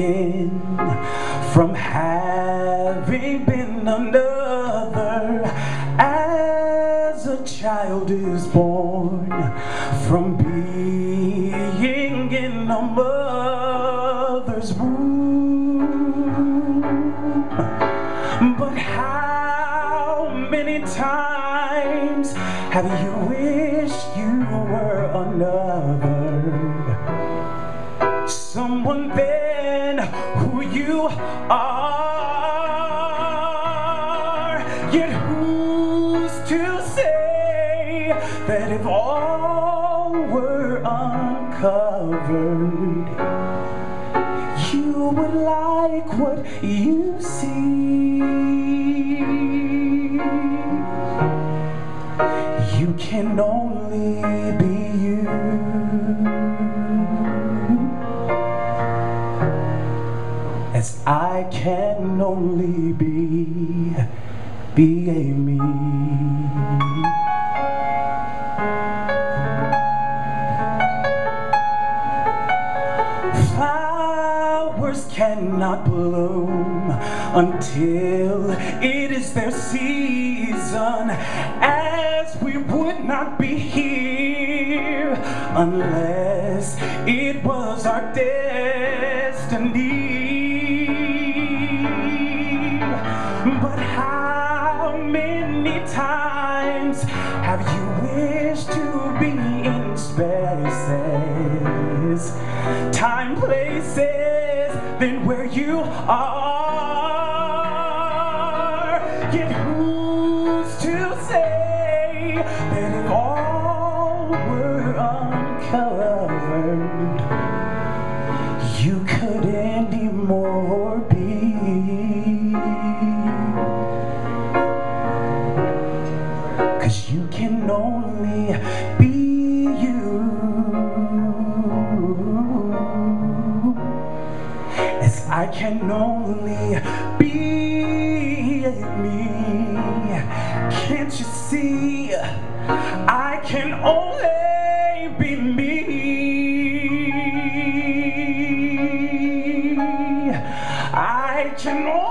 begin from having been another, as a child is born from being in a mother's womb. But how many times have you wished you were another? Someone then who you are. Yet who's to say that if all were uncovered, you would like what you see? You can only be you, as I can only be a me. Flowers cannot bloom until it is their season, as we would not be here unless it was our destiny. But how many times have you wished to be in spaces, time, places, than where you are? Yet who's to say that if all were uncovered, you could anymore be? You can only be you, as I can only be me. Can't you see? I can only be me. I can only